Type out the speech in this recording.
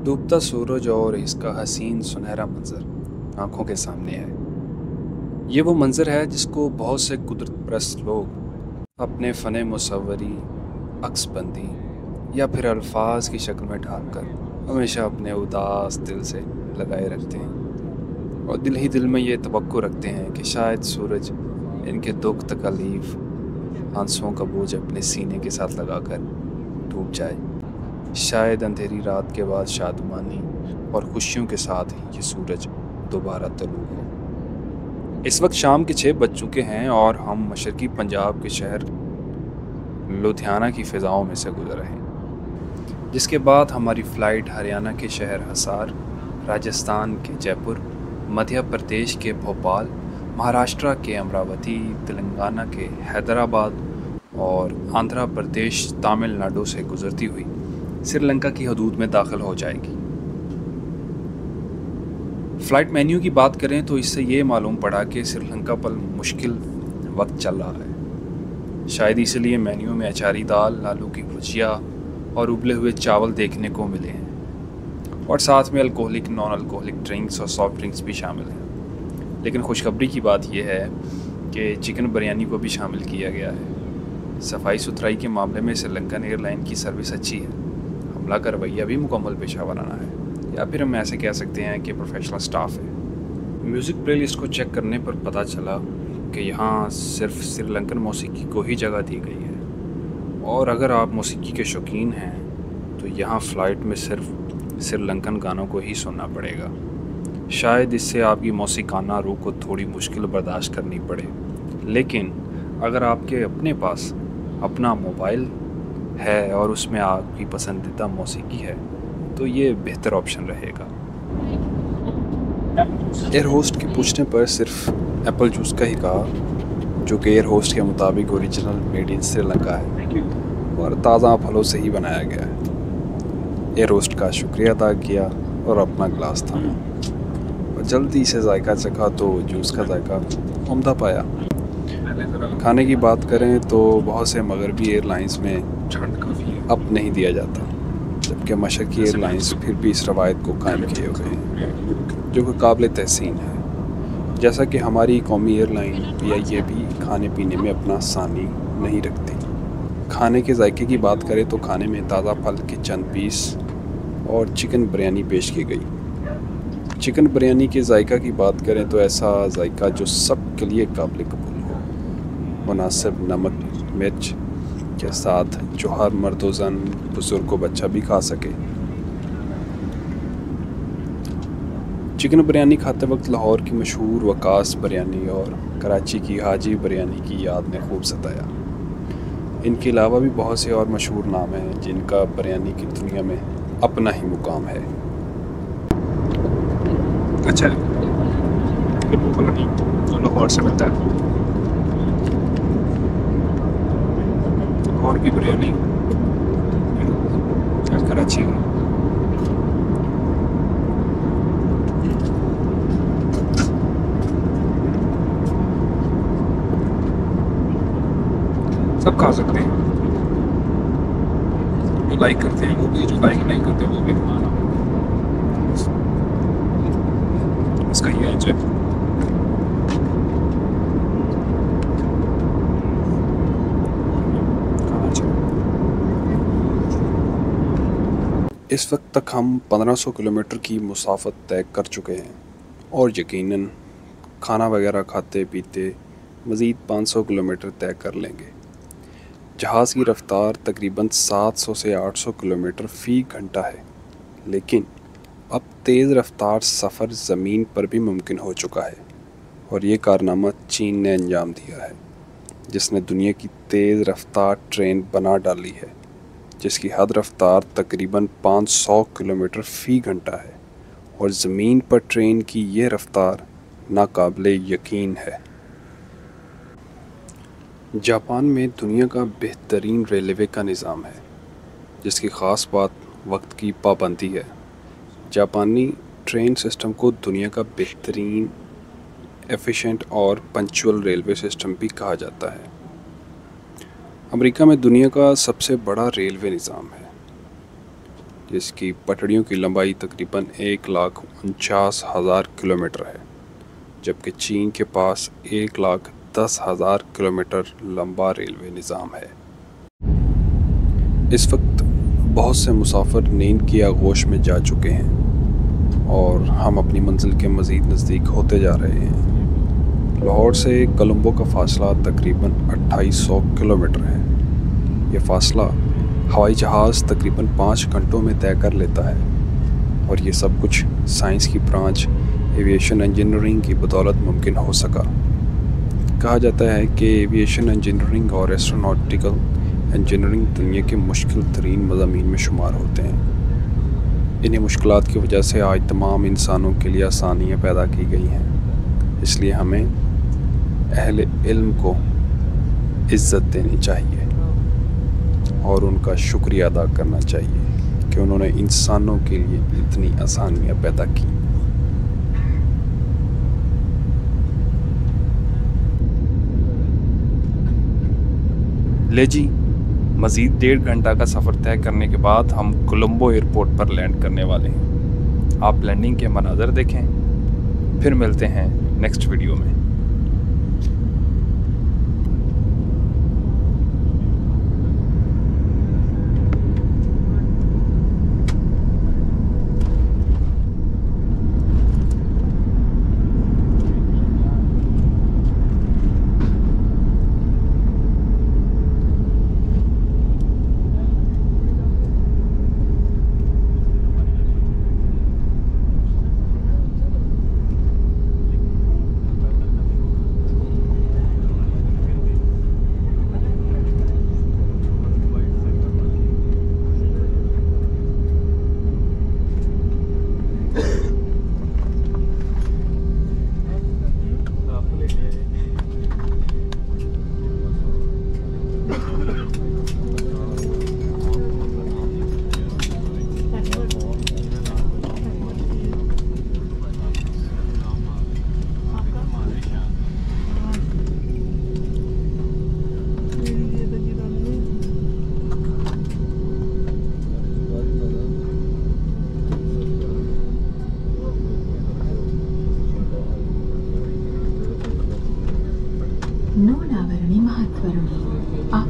डूबता सूरज और इसका हसीन सुनहरा मंजर आंखों के सामने है। ये वो मंजर है जिसको बहुत से कुदरत परस्त लोग अपने फ़न मुसव्वरी, अक्सबंदी या फिर अल्फाज की शक्ल में ढालकर हमेशा अपने उदास दिल से लगाए रखते हैं और दिल ही दिल में ये तवक्को रखते हैं कि शायद सूरज इनके दुख तकलीफ़ आंसुओं का बोझ अपने सीने के साथ लगाकर डूब जाए। शायद अंधेरी रात के बाद शादमानी और खुशियों के साथ ये सूरज दोबारा तलू हो। इस वक्त शाम के 6 बज चुके हैं और हम मशरकी पंजाब के शहर लुधियाना की फ़िज़ाओं में से गुजर रहे हैं, जिसके बाद हमारी फ़्लाइट हरियाणा के शहर हिसार, राजस्थान के जयपुर, मध्य प्रदेश के भोपाल, महाराष्ट्र के अमरावती, तेलंगाना के हैदराबाद और आंध्र प्रदेश तमिलनाडु से गुजरती हुई श्रीलंका की हदूद में दाखिल हो जाएगी। फ़्लाइट मेन्यू की बात करें तो इससे ये मालूम पड़ा कि श्रीलंका पर मुश्किल वक्त चल रहा है। शायद इसलिए मेन्यू में अचारी दाल, आलू की भुजिया और उबले हुए चावल देखने को मिले हैं और साथ में अल्कोहलिक, नॉन अल्कोहलिक ड्रिंक्स और सॉफ्ट ड्रिंक्स भी शामिल हैं। लेकिन खुशखबरी की बात यह है कि चिकन बिरयानी को भी शामिल किया गया है। सफाई सुथराई के मामले में श्रीलंकन एयरलाइन की सर्विस अच्छी है। हमला का रवैया भी मुकम्मल पेशा वराना है, या फिर हम ऐसे कह सकते हैं कि प्रोफेशनल स्टाफ है। म्यूज़िक प्लेलिस्ट को चेक करने पर पता चला कि यहाँ सिर्फ श्रीलंकन मौसीकी को ही जगह दी गई है और अगर आप मौसीकी के शौकीन हैं तो यहाँ फ़्लाइट में सिर्फ श्रीलंकन गानों को ही सुनना पड़ेगा। शायद इससे आपकी मौसीकाना रूह को थोड़ी मुश्किल बर्दाश्त करनी पड़े, लेकिन अगर आपके अपने पास अपना मोबाइल है और उसमें आपकी पसंदीदा मौसीकी है तो ये बेहतर ऑप्शन रहेगा। एयर होस्ट के पूछने पर सिर्फ एप्पल जूस का ही कहा, जो कि एयर होस्ट के मुताबिक ओरिजिनल मेड इन श्रीलंका है और ताज़ा फलों से ही बनाया गया है। एयर होस्ट का शुक्रिया अदा किया और अपना गिलास थामा और जल्दी से जायका चखा तो जूस का जायका उम्दा पाया। खाने की बात करें तो बहुत से मगरबी एयरलाइंस में अप नहीं दिया जाता, जबकि मशरकी एयरलाइंस फिर भी इस रवायत को कायम किए हुए हैं, जो कि काबिल तहसीन है। जैसा कि हमारी कौमी एयरलाइन PIA भी खाने पीने में अपना सानी नहीं रखती। खाने के जायके की बात करें तो खाने में ताज़ा फल के चंद पीस और चिकन बिरयानी पेश की गई। चिकन बिरयानी के जायका की बात करें तो ऐसा जायका जो सब के लिए काबिल कबूल हो, मुनासिब नमक मिर्च के साथ जो हर मर्द व ज़न, बुजुर्ग को बच्चा भी खा सके। चिकन बिरयानी खाते वक्त लाहौर की मशहूर वकास बिरयानी और कराची की हाजी बिरयानी की याद ने खूब सताया। इनके अलावा भी बहुत से और मशहूर नाम हैं जिनका बिरयानी की दुनिया में अपना ही मुकाम है। अच्छा, लाहौर से मिलता है और की बिरयानी कराची में। सब खा सकते हैं, जो लाइक करते हैं वो भी, जो लाइक नहीं करते वो भी। इसका ये है इस वक्त तक हम 1500 किलोमीटर की मुसाफत तय कर चुके हैं और यकीनन खाना वगैरह खाते पीते मज़ीद 500 किलोमीटर तय कर लेंगे। जहाज़ की रफ़्तार तकरीबन 700 से 800 किलोमीटर फ़ी घंटा है, लेकिन अब तेज़ रफ़्तार सफ़र ज़मीन पर भी मुमकिन हो चुका है और ये कारनामा चीन ने अंजाम दिया है, जिसने दुनिया की तेज़ रफ़्तार ट्रेन बना डाली है, जिसकी हद रफ़्तार तकरीबन 500 किलोमीटर फ़ी घंटा है और ज़मीन पर ट्रेन की ये रफ़्तार नाकाबिले यकीन है। जापान में दुनिया का बेहतरीन रेलवे का निज़ाम है, जिसकी ख़ास बात वक्त की पाबंदी है। जापानी ट्रेन सिस्टम को दुनिया का बेहतरीन, एफिशिएंट और पंक्चुअल रेलवे सिस्टम भी कहा जाता है। अमेरिका में दुनिया का सबसे बड़ा रेलवे निज़ाम है। जिसकी पटड़ियों की लंबाई तकरीबन 1,49,000 किलोमीटर है, जबकि चीन के पास 1,10,000 किलोमीटर लंबा रेलवे निज़ाम है। इस वक्त बहुत से मुसाफिर नींद की आगोश में जा चुके हैं और हम अपनी मंजिल के मज़ीद नज़दीक होते जा रहे हैं। लाहौर से कोलंबो का फ़ासला तकरीबन 2800 किलोमीटर है। यह फ़ासला हवाई जहाज़ तकरीबन 5 घंटों में तय कर लेता है और ये सब कुछ साइंस की ब्रांच एविएशन इंजीनियरिंग की बदौलत मुमकिन हो सका। कहा जाता है कि एविएशन इंजीनियरिंग और एस्ट्रोनॉटिकल इंजीनियरिंग दुनिया के मुश्किल तरीन मज़ामीन में शुमार होते हैं। इन्हीं मुश्किलात की वजह से आज तमाम इंसानों के लिए आसानियाँ पैदा की गई हैं। इसलिए हमें अहले इल्म को इज़्ज़त देनी चाहिए और उनका शुक्रिया अदा करना चाहिए कि उन्होंने इंसानों के लिए इतनी आसानियाँ पैदा की। ले जी, मज़ीद 1.5 घंटा का सफ़र तय करने के बाद हम कोलंबो एयरपोर्ट पर लैंड करने वाले हैं। आप लैंडिंग के मनाज़र देखें, फिर मिलते हैं नेक्स्ट वीडियो में। नूनावरणी महत्वरणी